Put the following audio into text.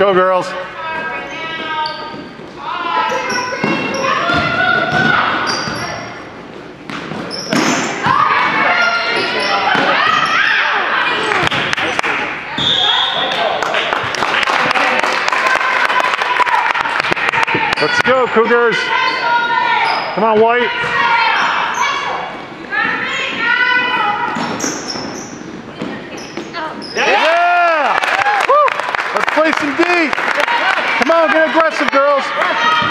go, girls. Let's go, Cougars. Come on, White. Yeah! Woo! Let's play some D. Come on, get aggressive, girls.